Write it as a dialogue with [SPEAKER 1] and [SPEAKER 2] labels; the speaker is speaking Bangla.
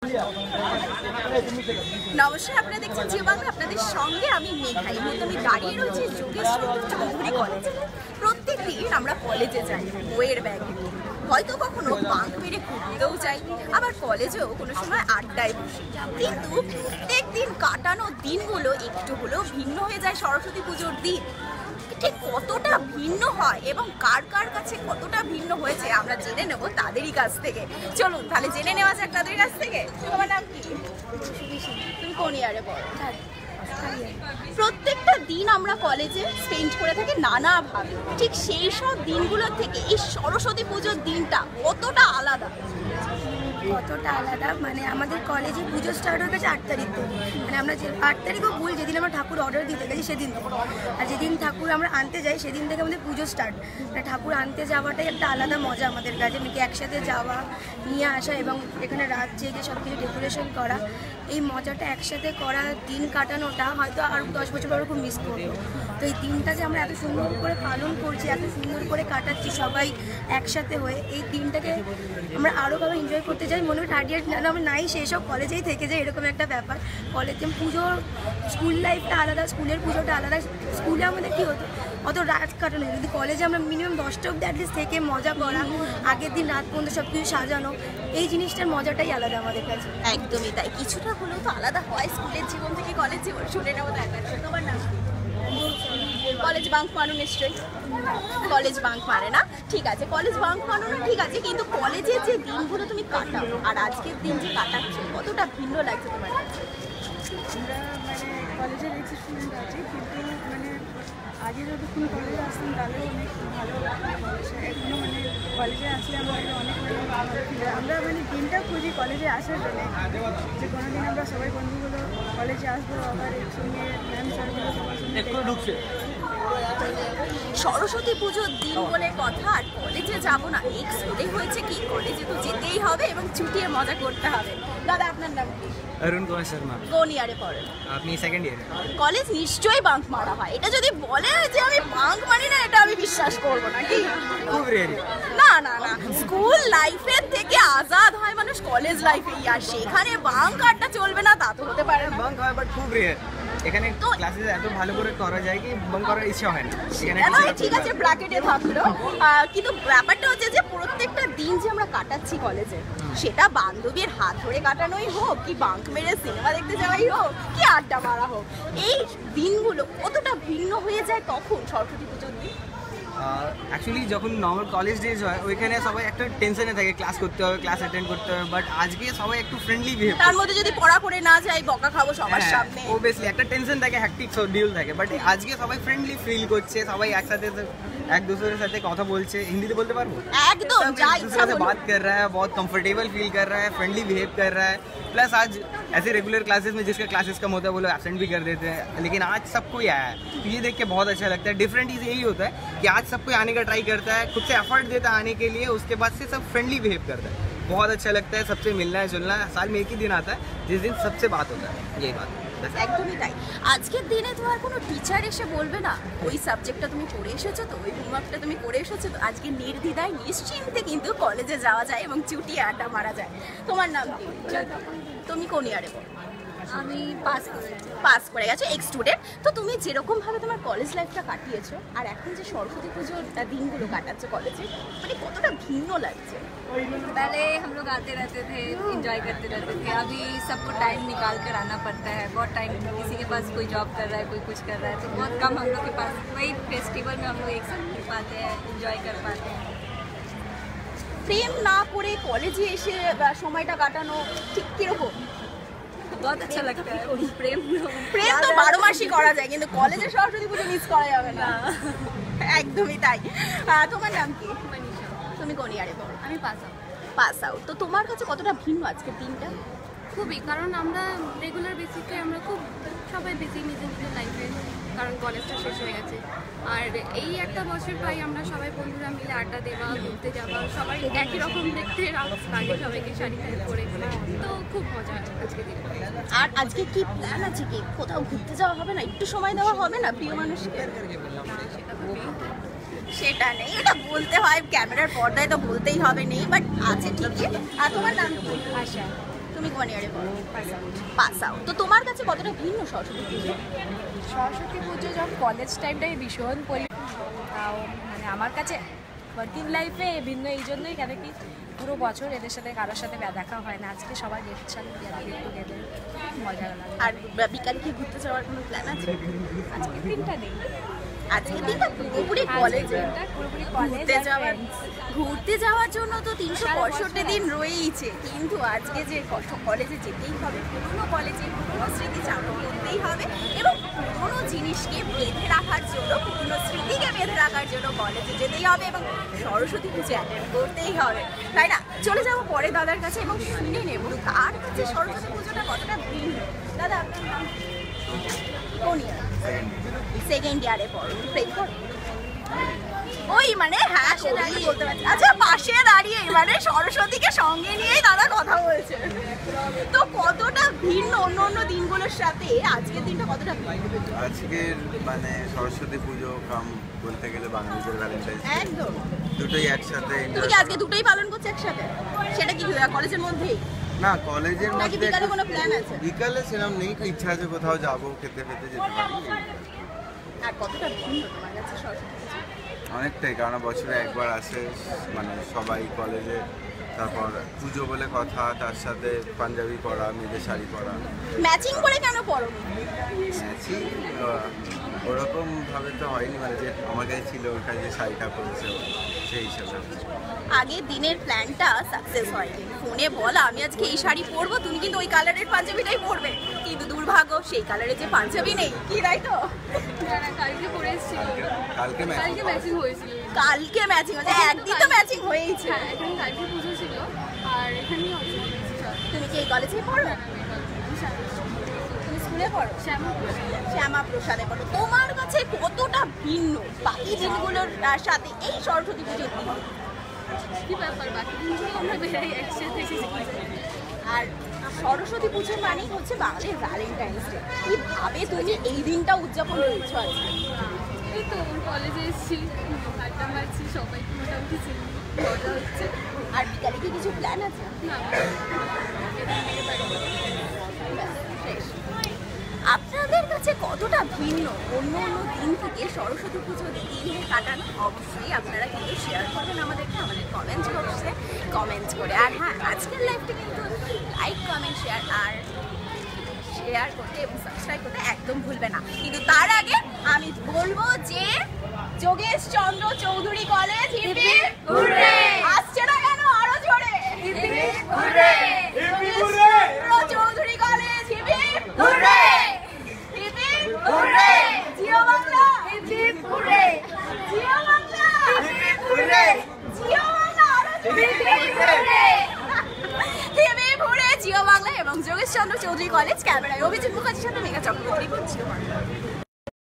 [SPEAKER 1] নমস্কার, আপনারা দেখছেন জিও বাংলা। আপনাদের সঙ্গে আমি মেঘা। এই মুহূর্তে আমি দাঁড়িয়ে রয়েছি যোগেশচন্দ্র চৌধুরী কলেজে। প্রত্যেকদিন আমরা কলেজে যাই বইয়ের ব্যাগ নিয়ে, হয়তো কখনো বাঙ্ক মেরে ঘুরতেও যাই, আবার কলেজেও কোনো সময় আড্ডায় বসি। কিন্তু প্রত্যেক দিন কাটানো দিনগুলো একটু হলেও ভিন্ন হয়ে যায় সরস্বতী পুজোর দিন। ঠিক কতটা ভিন্ন হয় এবং কার কার কাছে কতটা ভিন্ন হয়েছে আমরা জেনে নেব তাদেরই কাছ থেকে। চলুন তাহলে জেনে নেওয়া যাক তাদের কাছ থেকে। তোমার নাম কি? তুমি কোন ইয়ারে পড়ো? প্রত্যেকটা দিন আমরা কলেজে স্পেন্ড করে থাকি নানাভাবে। ঠিক সেই সব দিনগুলোর থেকে এই সরস্বতী পুজোর দিনটা কতটা আলাদা?
[SPEAKER 2] মানে আমাদের কলেজে পুজো স্টার্ট হয়ে গেছে 8 তারিখ থেকে। মানে আমরা যে 8 তারিখও ভুল, যেদিন আমরা ঠাকুর অর্ডার দিতে গেছি সেদিন থেকে, আর যেদিন ঠাকুর আমরা আনতে যাই সেদিন থেকে আমাদের পুজো স্টার্ট। মানে ঠাকুর আনতে যাওয়াটাই একটা আলাদা মজা আমাদের কাছে, মানে একসাথে যাওয়া, নিয়ে আসা এবং এখানে রাত জেগে সব কিছু ডেকোরেশন করা, এই মজাটা একসাথে করা, দিন কাটানোটা হয়তো আর 10 বছর পরে খুব মিস করবো। তো এই দিনটা যে আমরা এত সুন্দর করে পালন করছি, এত সুন্দর করে কাটাচ্ছি সবাই একসাথে হয়ে, এই দিনটাকে আমরা আরোভাবে এনজয় করতে চাই। মনে হয় থার্ড ইয়ার আমরা নাই, সেই সব কলেজেই থেকে যায়, এরকম একটা ব্যাপার। কলেজে পুজোর স্কুল লাইফটা আলাদা, স্কুলের পুজোটা আলাদা। স্কুলে আমাদের কী হতো, অত রাত কাটানো, কিন্তু কলেজে আমরা মিনিমাম 10টা অব্দি অ্যাটলিস্ট থেকে মজা করা, আগের দিন রাত পর্যন্ত সব কিছু সাজানো, এই জিনিসটার মজাটাই আলাদা আমাদের কাছে।
[SPEAKER 1] একদমই তাই, কিছুটা হলেও তো আলাদা হয় স্কুলের জীবন থেকে কলেজ জীবন। শুনে নেবো তার কাছে। তোমার নাম? কলেজ বাঙ্ক মানো নিশ্চয়ই? কলেজ বাঙ্ক মারে না, ঠিক আছে, কলেজ বাঙ্ক মানো না, ঠিক আছে, কিন্তু কলেজের যে দিনগুলো তুমি কাটাও আর আজকের দিন যে কাটাচ্ছ কতটা ভিন্ন লাগছে তোমার কাছে?
[SPEAKER 3] আমরা মানে কলেজের এক্স স্টুডেন্ট আছি, কিন্তু মানে আগে যতক্ষণ কলেজে আসতাম তাহলেও অনেক ভালো কলেজে, এখনও মানে কলেজে আসলে আমাদের অনেক ভালো ফিল হয়। আমরা মানে দিনটা খুঁজি কলেজে আসার জন্য, যে কোনো দিন আমরা সবাই বন্ধুগুলো কলেজে আসবো, আবার একসঙ্গে ম্যাম স্যারগুলো সবার সঙ্গে।
[SPEAKER 1] সরস্বতী পুজোর দিন বলে কথা, আর কলেজে যাবো না এক্স হলেই হয়েছে কি, কলেজে তো যেতেই হবে এবং ছুটিয়ে মজা করতে হবে। দাদা আপনার নাম কি?
[SPEAKER 4] অরুণ কুমার শর্মা।
[SPEAKER 1] কোন ইয়ারে পড়েন
[SPEAKER 4] আপনি সেকেন্ড ইয়ারে।
[SPEAKER 1] কলেজ নিশ্চয়ই বাঙ্ক মারা হয়, এটা যদি বলে যে আমি বাঙ্ক মারি না এটা আমি বিশ্বাস করবো না। কি?
[SPEAKER 4] খুব রেয়ার।
[SPEAKER 1] না না না, স্কুল লাইফের থেকে আজাদ হয় মানুষ কলেজ লাইফেই, আর সেখানে বাঙ্ক আড্ডা চলবে না তা তো হতে পারে না।
[SPEAKER 4] বাঙ্ক হয় বাট খুব রেয়ার। এখানে ক্লাসেস এত ভালো করে করা যায় কি বাঙ্ক করার ইচ্ছা হয় না।
[SPEAKER 1] ঠিক আছে, ব্র্যাকেটে থাকলো, কিন্তু ব্যাপারটা হচ্ছে যে প্রত্যেকটা দিন যে আমরা কাটাচ্ছি কলেজে, সেটা বান্ধবীর হাত ধরে কাটানোই হোক, কি বাঙ্ক মেরে সিনেমা দেখতে যাওয়াই হোক, কি আড্ডা মারা হোক, এই দিনগুলো কতটা ভিন্ন হয়ে যায় তখন সরস্বতী পুজোর দিন।
[SPEAKER 4] অ্যাকচুয়ালি যখন নর্মাল কলেজ ডেজ হয় ওইখানে সবাই একটা টেনশনে থাকে, ক্লাস করতে হবে, ক্লাস অ্যাটেন্ড করতে হবে, বাট আজকে সবাই একটু ফ্রেন্ডলি বিহেভ।
[SPEAKER 1] তার মধ্যে যদি পড়া করে না যাই বকা খাবো সবার সামনে,
[SPEAKER 4] অবভিয়াসলি একটা টেনশন থাকে, হ্যাকটিক শিডিউল থাকে, বাট আজকে সবাই ফ্রেন্ডলি ফিল করছে, সবাই একসাথে এক दूसरे সাথে কথা বলছে। হিন্দিতে বলতে পারবো?
[SPEAKER 1] একদম, যা ইচ্ছা
[SPEAKER 4] से बात कर रहा है, बहुत कंफर्टेबल फील कर रहा है, फ्रेंडली बिहेव कर रहा है। प्लस आज ऐसे रेगुलर क्लासेस में जिसका क्लासेस कम होता है वो लोग एब्सेंट भी कर देते हैं, लेकिन आज सब कोई आया है, तो ये देख के बहुत अच्छा लगता है। डिफरेंट चीज़ यही होता है कि आज सब कोई आने का ट्राई करता है, खुद से एफर्ट देता है आने के लिए, उसके बाद से सब फ्रेंडली बिहेव करता है। बहुत अच्छा लगता है, सबसे मिलना है जुलना है। साल में एक ही दिन आता है जिस दिन सबसे बात होता है, यही बात है।
[SPEAKER 1] একদমই তাই। আজকের দিনে তো আর কোনো টিচার এসে বলবে না ওই সাবজেক্টটা তুমি পড়ে এসেছো তো, ওই হোমওয়ার্কটা তুমি করে এসেছো তো। আজকে নির্দ্বিধায় নিশ্চিন্তে কিন্তু কলেজে যাওয়া যায় এবং ছুটি আড্ডা মারা যায়। তোমার নাম কি? তুমি কোন ইয়ারে পড়ো?
[SPEAKER 2] আমি
[SPEAKER 1] পাস করে গেছো, এক্স স্টুডেন্ট। তো তুমি যেরকমভাবে তোমার কলেজ লাইফটা কাটিয়েছো আর এখন যে সরস্বতী পুজোর দিনগুলো কাটাচ্ছো কলেজে, মানে কতটা ভিন্ন লাগছে?
[SPEAKER 2] पहले हम लोग आते रहते थे, एंजॉय करते रहते थे। अभी सबको टाइम निकाल कर आना पड़ता है, बहुत टाइम, किसी के पास कोई जॉब कर रहा है, कोई कुछ कर रहा है, तो बहुत कम हम लोग के पास वही फेस्टिवल में हम लोग एक साथ मिल पाते हैं, एंजॉय कर पाते हैं।
[SPEAKER 1] প্রেম না করে কলেজে এসে সময়টা কাটানো ঠিক কিরকম?
[SPEAKER 2] बहुत अच्छा लगता है। प्रेम
[SPEAKER 1] তো 12 মাসই করা যায়, কিন্তু কলেজে সরস্বতী পুজো মিস করা যাবে না। একদমই তাই। তোমার নাম কি? তুমি কোন ইয়ারে পড়ো?
[SPEAKER 2] আমি
[SPEAKER 1] পাস আউট। তো তোমার কাছে কতটা ভিন্ন আজকের দিনটা?
[SPEAKER 5] খুবই, কারণ আমরা রেগুলার বেসিসে আমরা খুব সবাই বেশি নিজের নিজের লাইফে, কারণ কলেজটা শেষ হয়ে গেছে, আর এই একটা বছর প্রায় আমরা সবাই বন্ধুরা মিলে আড্ডা দেওয়া, ঘুরতে যাওয়া, সবাই একই রকম দেখতে লাগে, সবাইকে শাড়ি টাড়ি পরে, তো খুব মজা আজকে দিনে।
[SPEAKER 1] আর আজকে কি প্ল্যান আছে? কি কোথাও ঘুরতে যাওয়া হবে না? একটু সময় দেওয়া হবে না প্রিয় মানুষকে? সেটা নেই, এটা বলতে হয় ক্যামেরার পর্দায়, তো বলতেই হবে নেই, বাট আছে ঠিকই। আর তোমার নাম কি?
[SPEAKER 2] আশা।
[SPEAKER 1] তুমি কোন ইয়ারে পড়ো? Pass out. তো তোমার কাছে কতটা ভিন্ন সরস্বতী পুজো?
[SPEAKER 6] সরস্বতী পুজো যখন কলেজ টাইমটাই ভীষণ তাও মানে আমার কাছে ওয়ার্কিং লাইফে ভিন্ন এই জন্যই, কেন কি পুরো বছর এদের সাথে কারোর সাথে দেখা হয় না, আজকে সবাই গেটের সাথে গেলে মজা লাগে।
[SPEAKER 1] আর বিকালে কি ঘুরতে যাওয়ার কোনো প্ল্যান আছে?
[SPEAKER 6] আজকে দিনটা নেই,
[SPEAKER 1] আজকে দিনটা পুরোপুরি কলেজে ঘুরতে যাওয়ার জন্য তো 365 দিন রয়েইছে, কিন্তু আজকে যে কলেজে যেতেই হবে, পুরোনো কলেজে পুরোনো স্মৃতি চালু করতেই হবে এবং পুরোনো জিনিসকে বেঁধে রাখার জন্য, পুরোনো স্মৃতিকে বেঁধে রাখার জন্য কলেজে যেতেই হবে এবং সরস্বতী পুজো অ্যাটেন্ড করতেই হবে, তাই না? চলে যাবো পরে দাদার কাছে এবং শুনে নেব তার কাছে সরস্বতী পুজোটা কতটা ভিন্ন। দাদা আপনার নাম? কোন ইয়ার? সেকেন্ড ইয়ারে পড়ো। প্রেম করো? ওই মানে হ্যাঁ দাঁড়িয়ে বলতে পারছি। আচ্ছা, পাশে দাঁড়িয়ে মানে সরস্বতীকে সঙ্গে নিয়েই দাদা কথা বলছে। তো কতটা ভিন্ন অন্য অন্য দিনগুলোর সাথে আজকের দিনটা কতটা ভিন্ন?
[SPEAKER 7] আজকের মানে সরস্বতী পুজো কাম বলতে গেলে বাঙালিদের ভ্যালেন্টাইন্স
[SPEAKER 1] একদম
[SPEAKER 7] দুটোই একসাথে।
[SPEAKER 1] তুমি কি আজকে দুটোই পালন করছো একসাথে? সেটা কি কলেজের মধ্যেই?
[SPEAKER 7] না, কলেজের
[SPEAKER 1] নাকি
[SPEAKER 7] মধ্যে
[SPEAKER 1] বিকালে কোনো প্ল্যান আছে?
[SPEAKER 7] বিকালে সেরকম নেই, ইচ্ছা আছে কোথাও যাবো, খেতে খেতে যেতে পারি।
[SPEAKER 1] আর কতটা ভিন্ন তোমার কাছে সরস্বতী পুজো?
[SPEAKER 7] অনেকটাই, কারণ বছরে একবার আসে মানে সবাই কলেজে, তারপর পুজো বলে কথা, তার সাথে পাঞ্জাবি পরা, মেয়েদের শাড়ি পরা।
[SPEAKER 1] ম্যাচিং করে কেন পরো?
[SPEAKER 7] ম্যাচিং ওরকম ভাবে তো হয়নি, মানে যে আমার কাছে ছিল ওর কাছে শাড়িটা পরেছে সেই হিসাবে।
[SPEAKER 1] আগের দিনের প্ল্যানটা সাকসেস হয়নি, ফোনে বলা আমি আজকে এই শাড়ি পরবো, তুমি কিন্তু ওই কালারের পাঞ্জাবিটাই পরবে, কিন্তু দুর্ভাগ্য সেই কালারের যে পাঞ্জাবি নেই, কি তাই তো?
[SPEAKER 5] কালকে পরে এসেছিল,
[SPEAKER 7] কালকে
[SPEAKER 5] ম্যাচিং হয়েছিল।
[SPEAKER 1] কালকে ম্যাচিং হয়েছে, একদিন তো ম্যাচিং হয়েইছে।
[SPEAKER 5] এখানে কালকে পুজো ছিল আর এখানেই
[SPEAKER 1] তুমি কি এই কলেজেই পড়ো? তুমি স্কুলে পড়ো? শ্যামা প্রসাদে পড়ো। তোমার কাছে কতটা ভিন্ন বাকি দিনগুলোর সাথে এই সরস্বতী পুজোর দিন?
[SPEAKER 5] কি ব্যাপার, বাকি দিনগুলো আমরা বেড়াই একসাথে।
[SPEAKER 1] আর সরস্বতী পুজো মানেই হচ্ছে বাঙালির ভ্যালেন্টাইন্স ডে। কিভাবে তুমি এই দিনটা উদযাপন করছো আজকে?
[SPEAKER 5] এই তো কলেজে এসেছি, আড্ডা মারছি, সবাইকে মোটামুটি চিনি, মজা হচ্ছে।
[SPEAKER 1] আর বিকালে কি কিছু প্ল্যান আছে?
[SPEAKER 5] না,
[SPEAKER 1] শেষ। আপনাদের কাছে কতটা ভিন্ন অন্য অন্য দিন থেকে সরস্বতী পুজো দিন কাটানো? অবশ্যই আপনারা কিন্তু শেয়ার করবেন আমাদেরকে আমাদের কমেন্ট বক্সে কমেন্ট করে। আর হ্যাঁ, আজকের লাইভটা কিন্তু লাইক, কমেন্ট, শেয়ার করতে এবং সাবস্ক্রাইব করতে একদম ভুলবে না। কিন্তু তার আগে আমি বলবো যে যোগেশ চন্দ্র চৌধুরী কলেজ আসছে না কেন? আরো জোরে চৌধুরী কলেজ জিও বাংলা, জিও বাংলা, জিও বাংলা, জিও বাংলা এবং যোগেশ চন্দ্র চৌধুরী কলেজ। ক্যামেরায় অভিজিৎ মুখার্জির সাথে মেঘা চক্রবর্তী।